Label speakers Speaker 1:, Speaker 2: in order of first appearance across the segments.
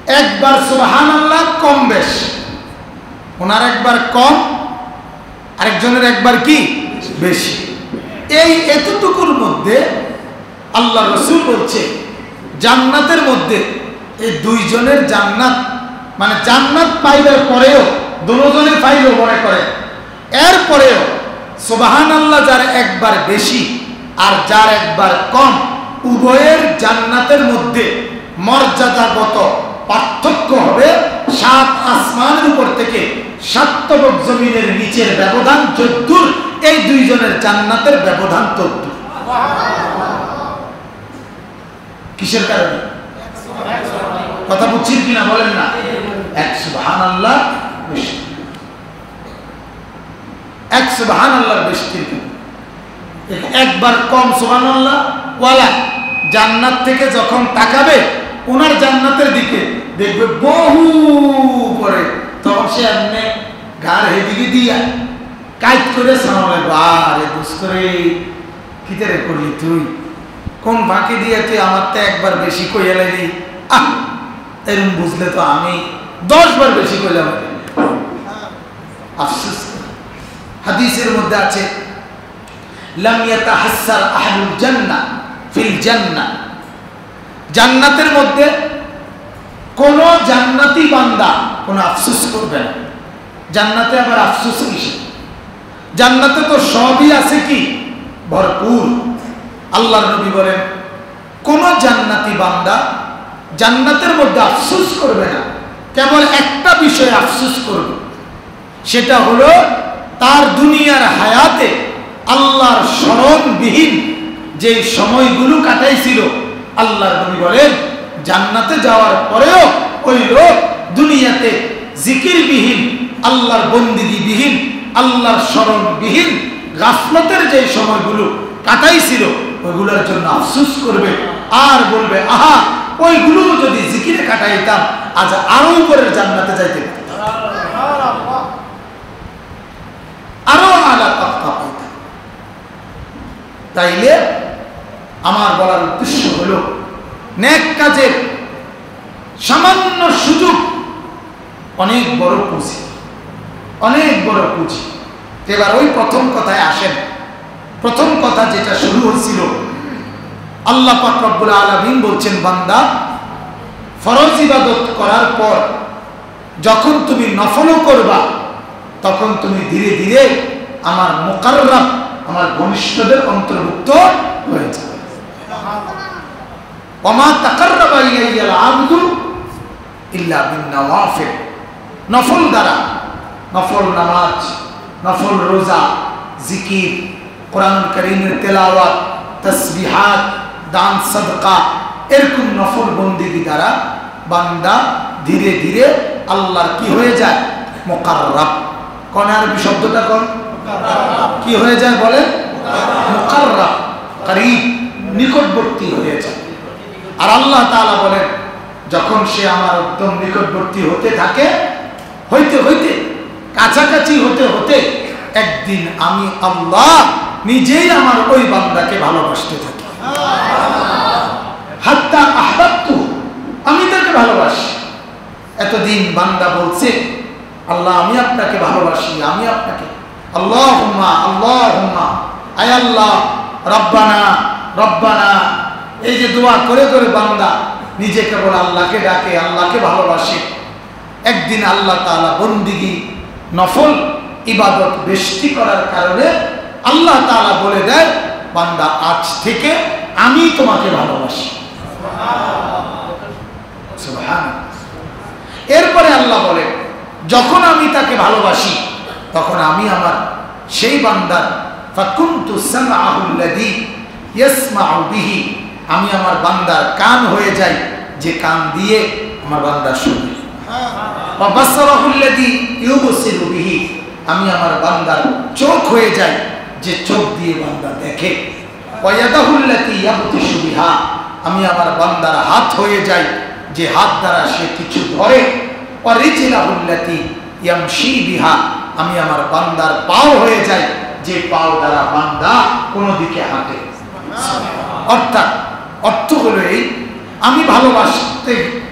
Speaker 1: একবার সুবহানাল্লাহ কম বেশ, ওনার একবার কম আরেকজনের একবার কি বেশি। এই এতটুকুর মধ্যে আল্লাহ রাসূল বলছে জান্নাতের মধ্যে এই দুইজনের জান্নাত, মানে জান্নাত পাইবার পরেও দুজনে পাইল মনে করে, এরপরেও সুবহানাল্লাহ যার একবার বেশি আর যার একবার কম, উভয়ের জান্নাতের মধ্যে মর্যাদাগত পার্থক্য হবে 7 আসমানের উপর থেকে 7 তবক জমিনের নিচের ব্যবধান যদ্দূর, এই দুইজনের জান্নাতের ব্যবধান তদ্দূর। কিসের কারণে? কথা বুঝছেন কিনা বলেন না? এক সুবহানাল্লাহ বেশি, এক সুবহানাল্লাহর বেশি। একবার কম সুবহানাল্লাহ ওয়ালা জান্নাত থেকে যখন তাকাবে ওনার জান্নাতের দিকে, দেখবে বহু পরে, তখন সে এমনি গার হেদিকে দিয়া কাইট করে সামনে বারে বুঝ করে কিতারে করলি তুই, কোন ফাঁকি দিয়ে তুই আমার তো একবার বেশি কইয়া লাগলি, এরকম বুঝলে তো আমি 10 বার বেশি কইলাম। আফসোস, হাদিসের মধ্যে আছে লাম ইয়াতাহাসসার আহলুল জান্নাহ ফিল জান্নাহ, জান্নাতের মধ্যে কোন জান্নাতি বান্দা কোন আফসোস করবে না। জান্নাতে আবার আফসোস কিসে? জান্নাতে তো সবই আছে কি ভরপুর। আল্লাহর নবী বলেন কোন জান্নাতি বান্দা জান্নাতের মধ্যে আফসোস করবে না, কেবল একটা বিষয়ে আফসোস করবে, সেটা হলো তার দুনিয়ার হায়াতে আল্লাহর স্মরণবিহীন যে সময়গুলো কাটাইছিল। আল্লাহর নবী বলেন জান্নাতে যাওয়ার পরেও ওই লোক দুনিয়াতে জিকিরবিহীন, আল্লাহর বন্দিগিবিহীন, আল্লাহর স্মরণবিহীন গাফলতের যে সময়গুলো কাটাইছিল ওইগুলোর জন্য আফসোস করবে আর বলবে আহা ওইগুলো যদি জিকিরে কাটাইতাম আজ আরো উপরের জান্নাতে যাইতে পারতাম, আরো আলা তকতা পাইতাম। তাইলে আমার বলার উদ্দেশ্য হলো নেক কাজের সামান্য সুযোগ অনেক বড় পুঁজি, অনেক বড় পুঁজি। এবার ওই প্রথম কথায় আসেন। প্রথম কথা যেটা শুরু হয়েছিল, আল্লাহ পাক রব্বুল আলামিন বলছেন বান্দা ফরজ ইবাদত করার পর যখন তুমি নফলও করবা তখন তুমি ধীরে ধীরে আমার মুকাররাব, আমার ঘনিষ্ঠদের অন্তর্ভুক্ত হয়ে যাবে। ওমা তাকাররাবা ইলাইয়াল আবদু ইল্লা বিন-নওয়াফিল, নফল দ্বারা, নফল নামাজ, নফল রোজা, জিকির, কোরআনুল কারীমের তেলাওয়াত, তাসবিহাত, দান সাদকা, এরকম নফল বন্দেগী দ্বারা বান্দা ধীরে ধীরে আল্লাহর কি হয়ে যায়? মুকাররাব। কোন আরবি শব্দটা কোন? কি হয়ে যায় বলে? মুকাররাব, করিব, নিকটবর্তী হয়ে যায়। আর আল্লাহ তাআলা বলেন যখন সে আমার একদম নিকটবর্তী হতে থাকে, হইতে হইতে কাছাকাছি হতে হতে একদিন আমি আল্লাহ নিজেই আমার ওই বান্দাকে ভালোবাসতে থাকি। হাত্তা আহবাবতু, আমি তাকে ভালোবাসি। এতদিন বান্দা বলছে আল্লাহ আমি আপনাকে ভালোবাসি, আমি আপনাকে, আল্লাহুম্মা আল্লাহুম্মা, আয় আল্লাহ, রব্বানা রব্বানা, এই যে দোয়া করে করে বান্দা নিজে কেবল আল্লাহকে ডাকে, আল্লাহকে ভালোবাসে। একদিন আল্লাহ তাআলা বন্দিগি নফল ইবাদত বেশি করার কারণে আল্লাহ তাআলা বলে দেয় বান্দা আজ থেকে আমি তোমাকে ভালোবাসি। সুবহানাল্লাহ। এরপরে আল্লাহ বলে যখন আমি তাকে ভালোবাসি তখন আমি আমার সেই বান্দার ফাকুনতু সামআহুল্লাযী ইয়াসমাউ বিহি, আমি আমার বান্দার কান হয়ে যাই যে কান দিয়ে আমার বান্দা শুনে। ওয়া বাসারাহুল্লাযী ইউবসিরু বিহি, আমি আমার বান্দার চোখ হয়ে যাই যে চোখ দিয়ে বান্দা দেখে। ওয়া ইয়াদাহুল্লাতী ইয়াবতিশু বিহা, আমি আমার বান্দার হাত হয়ে যাই যে হাত দ্বারা সে কিছু ধরে। ওয়া রিজলাহুল্লাতী ইয়ামশী বিহা, আমি আমার বান্দার পাও হয়ে যাই যে পাও দ্বারা বান্দা কোন দিকে হাঁটে। অর্থাৎ অর্থ হলো এই, আমি ভালোবাসতে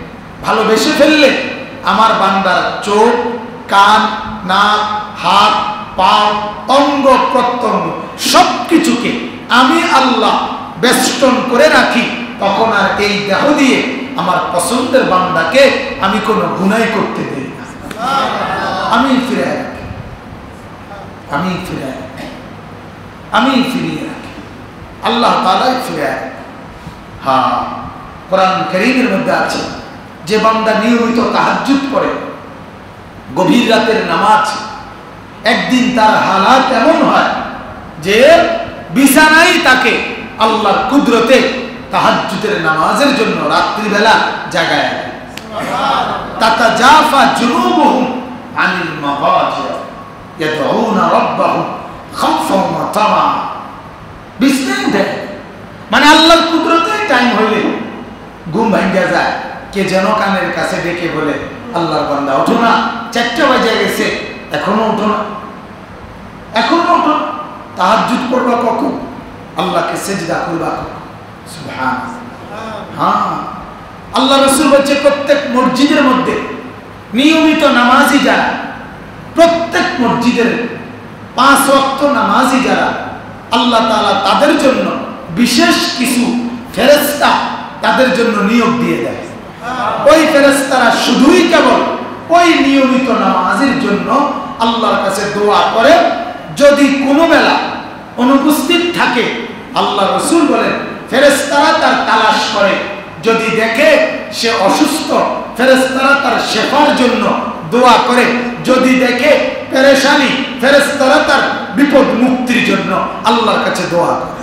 Speaker 1: ভালোবেসে ফেললে আমার বান্দার চোখ, কান, নাক, হাত, পা, অঙ্গ প্রত্যঙ্গ সবকিছুকে আমি আল্লাহ বেষ্টন করে রাখি, তখন আর এই দেহ দিয়ে আমার পছন্দের বান্দাকে আমি কোনো গুনাহ করতে দেই না। আমি ফিরে রাখি, আমি ফিরে রাখি, আমি ফিরিয়ে রাখি, আল্লাহ তাআলাই ফিরে রাখি। হ্যাঁ, কোরআন কারীমের মধ্যে আছে যে বান্দা নিয়মিত তাহাজ্জুদ করে, গভীর রাতের নামাজ, একদিন তার হালাত এমন হয় যে বিছানায় তাকে আল্লাহর কুদরতে তাহাজ্জুদের নামাজের জন্য রাত্রিবেলা জাগায় রাখে। তাতাজাফা জুনুবুহুম আনিল মাগাজি ইয়াদউনা রাব্বাহুম খাওফান ওয়া তামা। বিছানায় দেয় মানে আল্লাহর কুদরতে টাইম হইলে ঘুম ভাঙ্গা যায়, কে যেন কানের কাছে ডেকে বলে, আল্লাহর বান্দা ওঠো না, 4টা বাজে গেছে, এখনো ওঠো না, এখনো ওঠো না, তাহাজ্জুদ করবা কখন, আল্লাহকে সিজদা করবা কখন। সুবহানাল্লাহ। হ্যাঁ, আল্লাহ রাসূল বলছে প্রত্যেক মসজিদের মধ্যে নিয়মিত নামাজি যারা, প্রত্যেক মসজিদের 5 ওয়াক্ত নামাজি যারা, আল্লাহ তাআলা তাদের জন্য বিশেষ কিছু ফেরেশতা তাদের জন্য নিয়োগ দিয়ে দেয়। ওই ফেরেশতারা শুধুই কেবল ওই নিয়মিত নামাজের জন্য আল্লাহর কাছে দোয়া করে। যদি কোনো বেলা অনুপস্থিত থাকে, আল্লাহ রাসূল বলেন ফেরেশতারা তার তালাশ করে, যদি দেখে সে অসুস্থ, ফেরেশতারা তার শেফার জন্য দোয়া করে, যদি দেখে পেরেশানি, ফেরেশতারা তার বিপদ মুক্তির জন্য আল্লাহর কাছে দোয়া করে।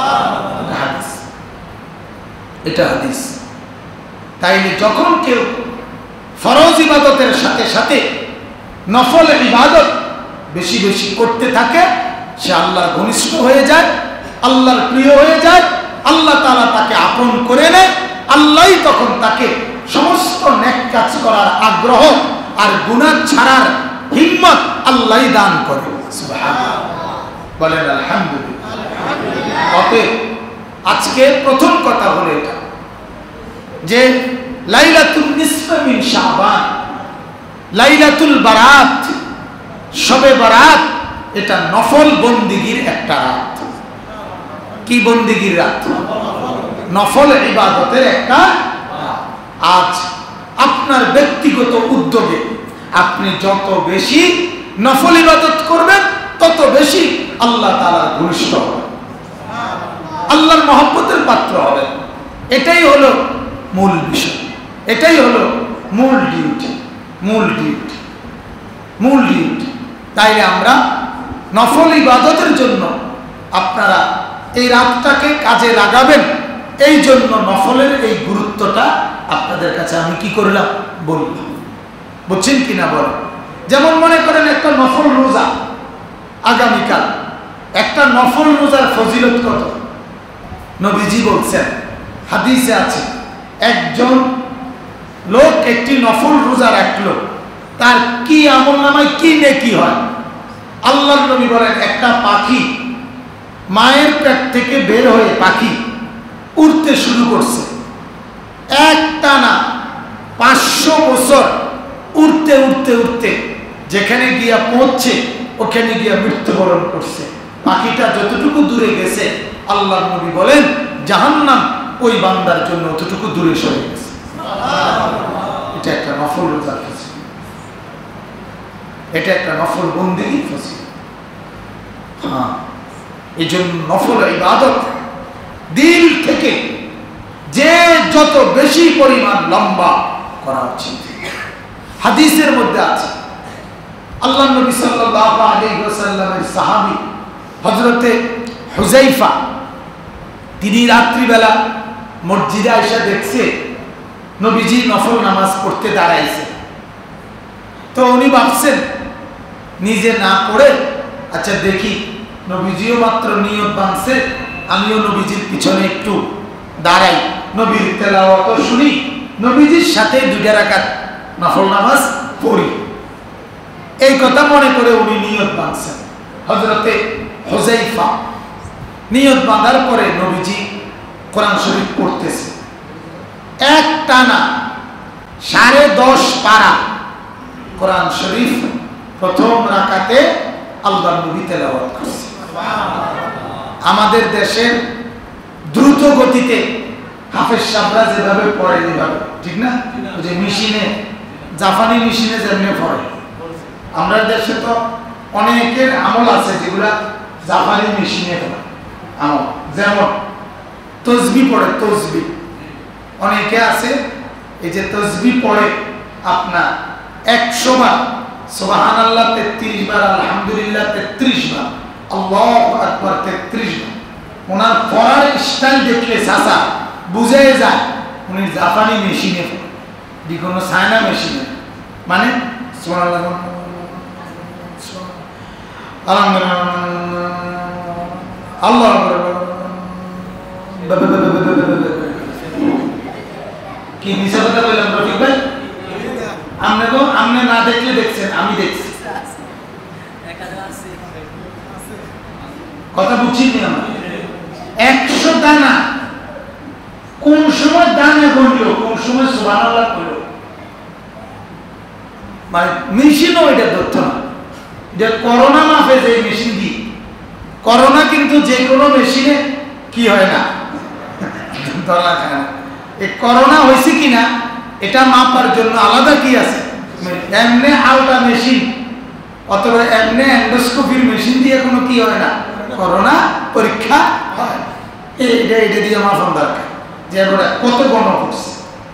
Speaker 1: এটা হাদিস। তাইলে যখন কেউ ফরজ ইবাদতের সাথে সাথে নফল ইবাদত বেশি বেশি করতে থাকে, সে আল্লাহর ঘনিষ্ঠ হয়ে যায়, আল্লাহর প্রিয় হয়ে যায়, আল্লাহ তাআলা তাকে আপন করে নেয়। আল্লাহই তখন তাকে সমস্ত নেক কাজ করার আগ্রহ আর গুনাহ ছাড়ার হিম্মত আল্লাহই দান করে। সুবহানাল্লাহ, বলেন আলহামদুলিল্লাহ। অতএব আজকে প্রথম কথা হলো এটা যে লাইলাতুল নিসফ মিন শাবান, লাইলাতুল বারাত, শবে বারাত, এটা নফল বন্দিগির একটা রাত। কি বন্দিগির রাত? নফল ইবাদতের একটা রাত। আজ আপনার ব্যক্তিগত উদ্যোগে আপনি যত বেশি নফল ইবাদত করবেন, তত বেশি আল্লাহ তাআলার ঘনিষ্ঠ হবেন, আল্লাহর মহব্বতের পাত্র হবেন। এটাই হলো মূল বিষয়, এটাই হলো মূল ডিউটি, মূল ডিউটি, মূল ডিউটি। তাইলে আমরা নফল ইবাদতের জন্য আপনারা এই রাতটাকে কাজে লাগাবেন। এই জন্য নফলের এই গুরুত্বটা আপনাদের কাছে আমি কি করলাম বললাম, বুঝছেন কিনা বলেন। যেমন মনে করেন একটা নফল রোজা, আগামীকাল একটা নফল রোজার ফজিলত কত? নবীজি বলছেন, হাদিসে আছে, একজন লোক একটি নফল রোজা রাখলো, তার কি আমলনামায় কি নেকি হয়? আল্লাহর নবী বলেন, একটা পাখি মায়ের পেট থেকে বের হয়ে পাখি উড়তে শুরু করছে, একটানা 500 বছর উড়তে উড়তে উড়তে যেখানে গিয়া পৌঁছছে ওখানে গিয়া মৃত্যুবরণ করছে। পাখিটা যতটুকু দূরে গেছে, আল্লাহর নবী বলেন জাহান্নাম ওই বান্দার জন্য অতটুকু দূরে সরে গেছে। এটা একটা নফল রোজার ফজিলত, এটা একটা নফল বন্দেগীর ফজিলত। হ্যাঁ, এই জন্য নফল ইবাদত দিল থেকে যে যত বেশি পরিমাণ লম্বা করা উচিত। হাদিসের মধ্যে আছে, আল্লাহ নবী সাল্লাল্লাহু আলাইহি ওয়াসাল্লামের সাহাবী হযরতে হুযায়ফা, তিনি রাত্রিবেলা মসজিদে আয়েশা দেখছে নবীজি নফল নামাজ পড়তে দাঁড়াইছে। তো উনি ভাবছেন নিজে না পড়ে, আচ্ছা দেখি, নবীজিও মাত্র নিয়ত বাঁধছে, আমিও নবীজির পিছনে একটু দাঁড়াই, নবীর তেলাওয়াত শুনি, নবীজির সাথে 2 রাকাত নফল নামাজ পড়ি। এই কথা মনে করে উনি নিয়ত বাঁধছেন। হযরতে হুযায়ফা নিয়ত বাঁধার পরে নবীজি কোরআন শরীফ পড়তেছে, এক টানা 10 পারা কোরআন শরীফ প্রথম রাকাতে আল্লাহর নবী তেলাওয়াত করছে। আমাদের দেশের দ্রুত গতিতে হাফেজ সাহেবরা যেভাবে পড়ে যেভাবে, ঠিক না? ওই যে মেশিনে, জাপানি মেশিনে যেমনি পড়ে, আমরা দেশে তো অনেকের আমল আছে যেগুলা জাপানি মেশিনে পড়ে আমল, যেমন তসবি পড়ে, তসবি অনেকে আছে এই যে তসবি পড়ে আপনার 100 বার সুবহানাল্লাহ 33 বার, আলহামদুলিল্লাহ 33 বার, আল্লাহু আকবার 33 বার। ওনার পড়ার স্টাইল দেখলে চাচা বুঝে যায় উনি জাপানি মেশিনে পড়ে, কোনো চায়না মেশিনে। মানে সুবহানাল্লাহ, আলহামদুলিল্লাহ, আল্লাহু আকবার, কি মিছা কথা বললাম রফিক ভাই? আপনি না দেখলে দেখছেন, আমি দেখছি, কথা বুঝিনি আমরা। 100 দানা কোন সময় দানা গড়লো, কোন সময় সুবহানাল্লাহ করলো, মানে মেশিনও এটা ধরতো না। যে করোনা মাপে যে মেশিন দি, করোনা কিন্তু যে কোনো মেশিনে কি হয় না, ধরা খায় না। এই করোনা হয়েছে কিনা এটা মাপার জন্য আলাদা কি আছে, এমনি আলটা মেশিন অথবা এমনি এন্ডোস্কোপির মেশিন দিয়ে কোনো কি হয় না, করোনা পরীক্ষা হয়। এটা দিয়ে মাপার দরকার যে কত গণ করছে।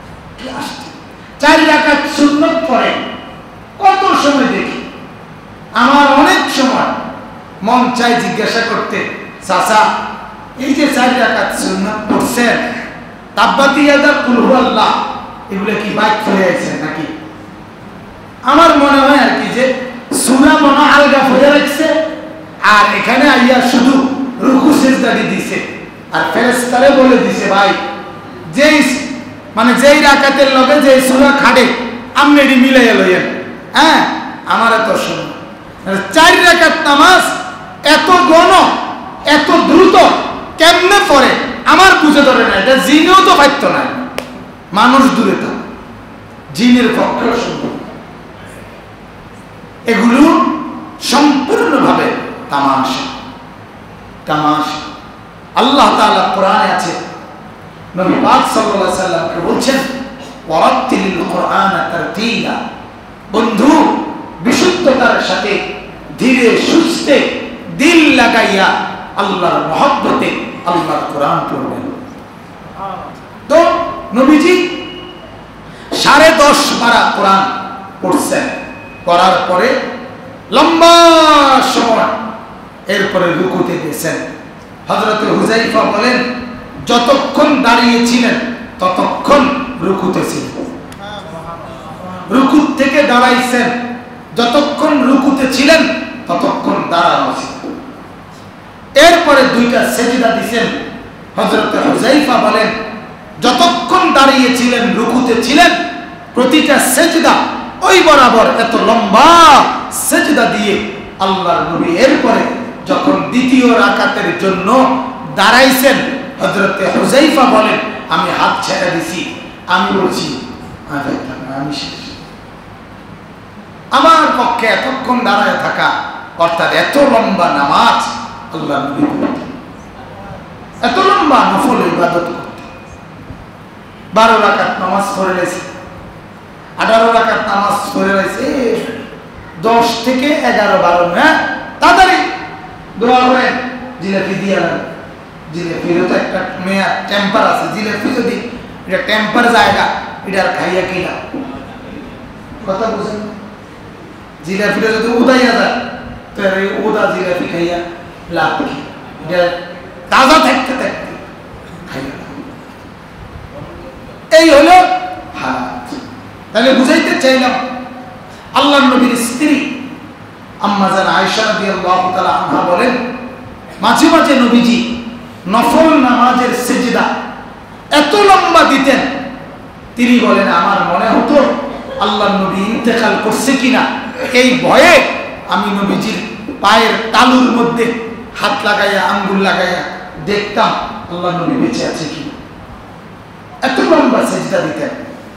Speaker 1: 4 রাকাত সুন্নাত পড়ে কত সময় দেখি, আমার অনেক সময় মন চাই জিজ্ঞাসা করতে, চাচা এই যে 4 রাকাত সুন্নাত পড়ছেন, তাব্বাত ইয়াদা কুল হুয়াল্লাহ, এগুলো কি বাইক হয়ে আছে নাকি? আমার মনে হয় আর কি যে সূরা মনে আলগা হয়ে রাখছে, আর এখানে আইয়া শুধু রুকু সিজদা দিছে, আর ফেরেশতারে বলে দিছে ভাই যেই মানে যেই রাকাতের লগে যেই সূরা খাড়ে আপনি এটি মিলাইয়া লইয়েন। হ্যাঁ, আমার এত শুনুন, 4 রাকাত নামাজ এত গণ এত দ্রুত কেমনে পড়ে আমার বুঝে ধরে না। এটা জিনেও তো পারত না, মানুষ দূরে থাক, জিনের পক্ষে সম্ভব। এগুলো সম্পূর্ণভাবে তামাশা, তামাশা। আল্লাহ তাআলা কোরআনে আছে, নবী পাক সাল্লাল্লাহু আলাইহি সাল্লামকে বলছেন ওয়ারাত্তিলিল কুরআনা তারতিলা, বন্ধু বিশুদ্ধতার সাথে ধীরে সুস্থে দিল লাগাইয়া আল্লাহর মহব্বতে আল্লাহর কোরআন পড়বেন। তো নবীজি 10.5 পারা কোরআন পড়ছেন, করার পরে লম্বা সময় এরপরে রুকুতে গেছেন। হযরত হুযায়ফা বলেন যতক্ষণ দাঁড়িয়েছিলেন ততক্ষণ রুকুতে ছিলেন, রুকুত থেকে দাঁড়াইছেন, যতক্ষণ রুকুতে ছিলেন ততক্ষণ দাঁড়ানো ছিলেন। এরপরে 2টা সেজদা দিয়েছেন। হযরত হুযায়ফা বলেন যতক্ষণ দাঁড়িয়েছিলেন রুকুতে ছিলেন, প্রতিটা সেজদা ওই বরাবর এত লম্বা সেজদা দিয়ে আল্লাহর নবী এরপরে যখন দ্বিতীয় রাকাতের জন্য দাঁড়াইছেন, হযরত হুযায়ফা বলেন আমি হাত ছেড়ে দিছি, আমি বলছি আমি শেষ, আমার পক্ষে এতক্ষণ দাঁড়ায় থাকা, অর্থাৎ এত লম্বা নামাজ আল্লাহর নবী পড়তেন, এত লম্বা নফল ইবাদত করতেন। 12 রাকাত নামাজ পড়ে রয়েছে, 18 রাকাত নামাজ পড়ে রয়েছে, 10 থেকে 11 12। হ্যাঁ, তাড়াতাড়ি দোয়া করেন, জিলাপি দিয়া জিলাপির তো একটা মেয়ার টেম্পার আছে, জিলাপি যদি এটা টেম্পার জায়গা এটা আর খাইয়া কিনা কথা বুঝেন, জিলাপিটা যদি উদাইয়া যায় তাহলে উদা জিলাপি খাইয়া লাভ কি, এটা তাজা থাকতে থাকতে খাইয়া। এই হলো হালাত। তাহলে বুঝাইতে চাইলাম আল্লাহর নবীর স্ত্রী আম্মা জান আয়েশা রাদিয়াল্লাহু তাআলা আনহা বলেন মাঝে মাঝে নবীজি নফল নামাজের সিজদা এত লম্বা দিতেন, তিনি বলেন আমার মনে হতো আল্লাহর নবী ইন্তেকাল করছে কিনা, এই ভয়ে আমি নবীজির পায়ের তালুর মধ্যে হাত লাগাইয়া আঙ্গুল লাগাইয়া দেখতাম আল্লাহর নবী বেঁচে আছে কিনা। এত লম্বা সিজদা দিতেন।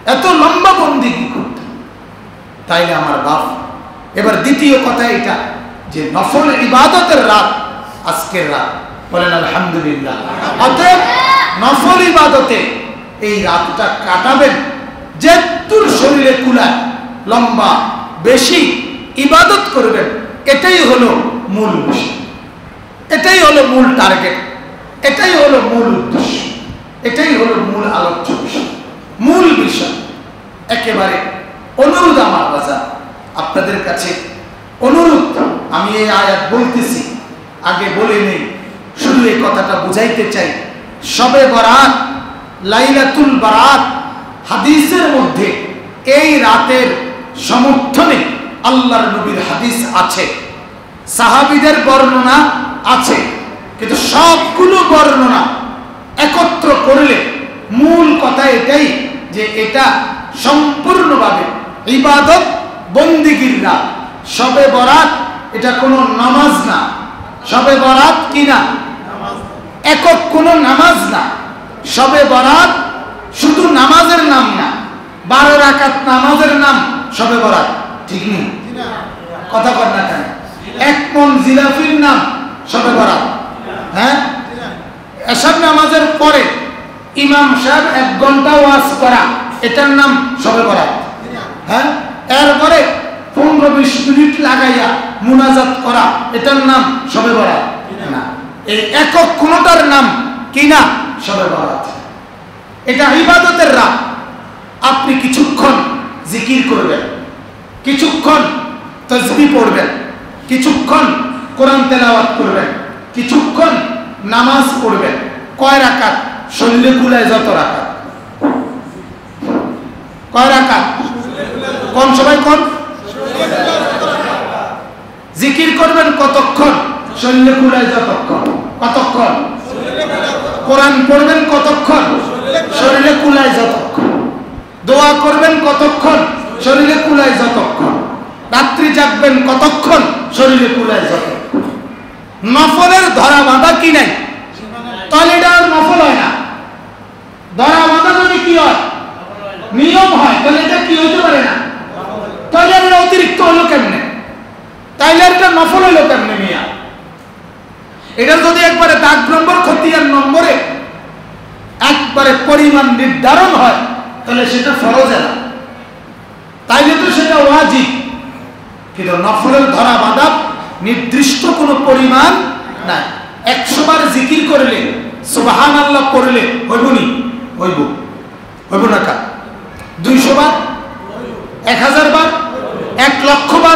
Speaker 1: এত লম্বা বন্দিগি করত। তাইলে আমার বাপ, এবার দ্বিতীয় কথা এটা যে নফল ইবাদতের রাত আজকের রাত, বলেন আলহামদুলিল্লাহ। অতএব নফল ইবাদতে এই রাতটা কাটাবেন, যেতুর শরীরে কুলায় লম্বা বেশি ইবাদত করবেন। এটাই হলো মূল বিষয়, এটাই হলো মূল টার্গেট, এটাই হলো মূল উদ্দেশ্য, এটাই হলো মূল আলোচ্য বিষয়, মূল বিষয়। একেবারে অনুরোধ আমার বাজার, আপনাদের কাছে অনুরোধ, আমি এই আয়াত বলতেছি, আগে বলে নেই, শুধু এই কথাটা বুঝাইতে চাই। শবে বরাত, লাইলাতুল বারাত, হাদিসের মধ্যে এই রাতের সমর্থনে আল্লাহর নবীর হাদিস আছে, সাহাবীদের বর্ণনা আছে, কিন্তু সবগুলো বর্ণনা একত্র করলে মূল কথা এটাই যে এটা সম্পূর্ণভাবে ইবাদত বন্দিগির রাত। শবে বরাত এটা কোনো নামাজ না, শবে বরাত কি না, একক কোনো নামাজ না। শবে বরাত শুধু নামাজের নাম না, 12 রাকাত নামাজের নাম শবে বরাত, ঠিক নেই? কথা কর না কেন? 1 মণ জিলাফির নাম শবে বরাত। হ্যাঁ, এসব নামাজের পরে ইমাম সাহেব 1 ঘন্টা ওয়াজ করা, এটার নাম শবে বরাত। হ্যাঁ, এরপরে 15-20 মিনিট লাগাইয়া মুনাজাত করা, এটার নাম শবে বরাত না। এই একক কোনটার নাম কি না? শবে বরাত। এটা ইবাদতের রাত। আপনি কিছুক্ষণ জিকির করবেন, কিছুক্ষণ তাসবিহ পড়বেন, কিছুক্ষণ কোরআন তেলাওয়াত করবেন, কিছুক্ষণ নামাজ পড়বেন। কয় রাকাত? শরীরে কুলায় যত রাকাত। কয় রাকাত? কোন সবাই কোন? জিকির করবেন কতক্ষণ? শরীরে কুলায় যতক্ষণ। কতক্ষণ? কোরআন পড়বেন কতক্ষণ? শরীরে কুলায় যতক্ষণ। দোয়া করবেন কতক্ষণ? শরীরে কুলায় যতক্ষণ। রাত্রি জাগবেন কতক্ষণ? শরীরে কুলায় যতক্ষণ। নফলের ধরা বাঁধা কি নাই? তাহলে এটা আর নফল হয় না। ধরা বাঁধা যদি কি হয়, নিয়ম হয়, তাহলে এটা কি হইতে পারে না। তাহলে এটা অতিরিক্ত হলো কেমনে? তাইলে এটা নফল হলো কেমনে মিয়া? এটা যদি একবারে দাগ নম্বর খতিয়ান নম্বরে একবারে পরিমাণ নির্ধারণ হয়, তাহলে সেটা ফরজ না, তাইলে তো সেটা ওয়াজিব। কিন্তু নফলের ধরা বাঁধা নির্দিষ্ট কোনো পরিমাণ নাই। 100 বার জিকির করলে, সুবহানাল্লাহ পড়লে হইব নি? হইব। হইব না কা? 200 বার, 1000 বার, 1 লক্ষ বার।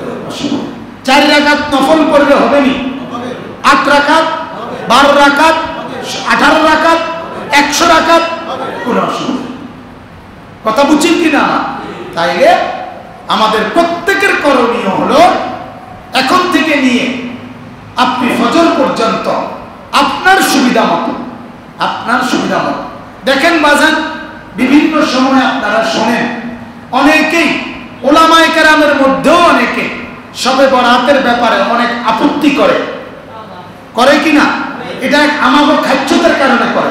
Speaker 1: 4 রাকাত নফল পড়লে হবে নি? 8 রাকাত, 12 রাকাত, 18 রাকাত, 100 রাকাত, কোন অসুবিধা? কথা বুঝছেন কিনা? তাইলে আমাদের প্রত্যেকের করণীয় হলো এখন থেকে নিয়ে আপনি ফজর পর্যন্ত আপনার সুবিধা মতো, আপনার সুবিধা মতো দেখেন বাজান। বিভিন্ন সময় আপনারা শোনেন অনেকেই, ওলামায়ে কেরামের মধ্যেও অনেকে শবে বরাতের ব্যাপারে অনেক আপত্তি করে, করে কিনা? এটা আমাদের খাদ্যতার কারণে করে।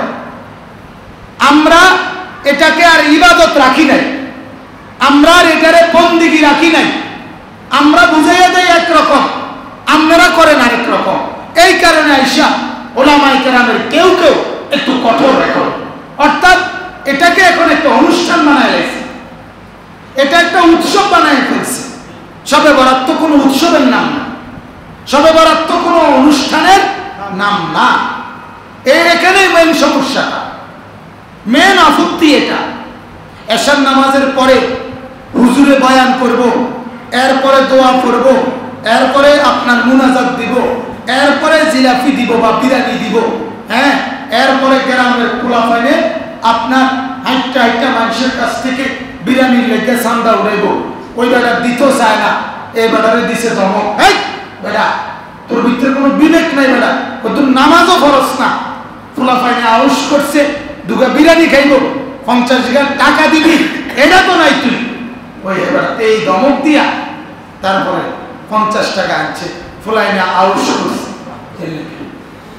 Speaker 1: আমরা এটাকে আর ইবাদত রাখি নাই, আমরা আর এটারে বন্দিগি রাখি নাই। আমরা বুঝাইয়া দেই একরকম, আপনারা করেন আরেক রকম। এই কারণে আইসা ওলামায়ে কেরামের কেউ কেউ একটু কঠোর এখন, অর্থাৎ এটাকে এখন একটা অনুষ্ঠান বানায় রেখেছে, এটা একটা উৎসব বানায় ফেলছে। শবে বরাত তো কোনো উৎসবের নাম না, শবে বরাত তো কোনো অনুষ্ঠানের নাম না। এখানেই মেন সমস্যাটা, মেন আপত্তি এটা। এশার নামাজের পরে হুজুরে বয়ান করব, এরপরে দোয়া করব, এরপরে আপনার মুনাজাত দিব, এরপরে জিলাপি দিব বা বিরিয়ানি দিব। হ্যাঁ, এরপরে গ্রামের পোলাপাইনে আপনার হাইটটা হাইটটা মানুষের কাছ থেকে বিরিয়ানির লেগে চান্দা উড়াইব। ওই বেটা দিতেও চায় না, এই বেটারে দিছে ধমক, এই বেটা তোর ভিতরে কোনো বিবেক নাই বেটা, তোর নামাজও খরচ না, পোলাপাইনে আউশ করছে, দুগা বিরিয়ানি খাইব, 50,000 টাকা দিবি, এটা তো নাই তুই। ওই এবার এই ধমক দিয়া তারপরে 50 টাকা আনছে, ফুলাইনে আউশ করছে।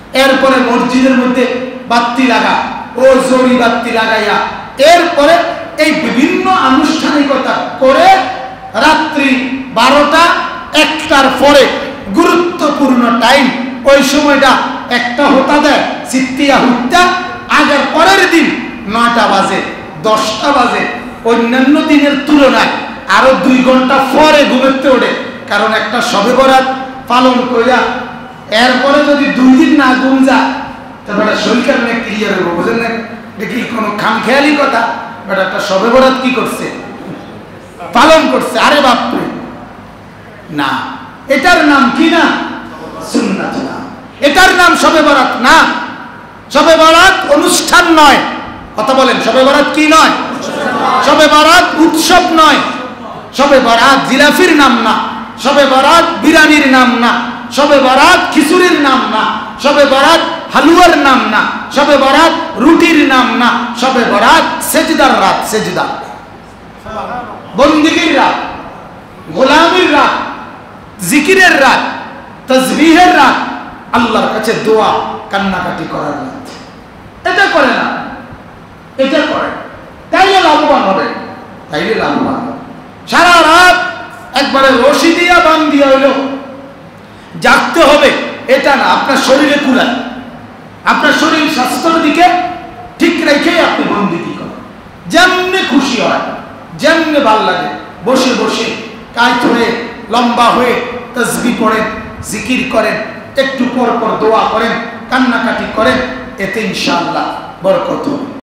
Speaker 1: এরপরে মসজিদের মধ্যে বাতি লাগা, ও জরি বাতি লাগাইয়া এরপরে এই বিভিন্ন আনুষ্ঠানিকতা করে রাত্রি 12টা 1টার পরে গুরুত্বপূর্ণ টাইম, ওই সময়টা একটা হতা দেয় সিত্তিয়া হুত্তা, আগের পরের দিন 9টা বাজে 10টা বাজে অন্যান্য দিনের তুলনায় আরো 2 ঘন্টা পরে ঘুমেতে ওঠে। কারণ একটা শবে বরাত পালন কইরা এরপরে যদি 2 দিন না ঘুম যায় তাহলে শরীর কারণে ক্লিয়ার হইব, বুঝেন না? দেখি কোনো খামখেয়ালি কথা, বাট একটা শবে বরাত কি করছে, পালন করছে। আরে বাপরে না, এটার নাম কি না? সুন্নাত না, এটার নাম শবে বরাত না। শবে বরাত অনুষ্ঠান নয়, কথা বলেন, শবে বরাত কি নয়? শবে বরাত উৎসব নয়, শবে বরাত জিলাফির নাম না, শবে বরাত বিরিয়ানির নাম না, শবে বরাত খিচুড়ির নাম না, শবে বরাত হালুয়ার নাম না, শবে বরাত রুটির নাম না, শবে বরাত সেজদার রাত, সেজদা, বন্দিগির রাত, গোলামির রাত, জিকিরের রাত, তাসবিহের রাত, আল্লাহর কাছে দোয়া কান্নাকাটি করার রাত। এটা করে না, এটা করে, তাইলে লাভবান হবে, তাইলে লাভবান হবে। সারা রাত একবারে রশি দিয়া বান দিয়া হইল জাগতে হবে এটা না, আপনার শরীরে কুলায়, আপনার শরীর স্বাস্থ্যের দিকে ঠিক রেখে আপনি বন্দিগি করেন, যেমনি খুশি হয়, যেমনি ভাল লাগে, বসে বসে কায়িত হয়ে লম্বা হয়ে তাসবিহ পড়েন, জিকির করেন, একটু পর পর দোয়া করেন, কান্নাকাটি করেন, এতে ইনশাআল্লাহ বরকত হবে।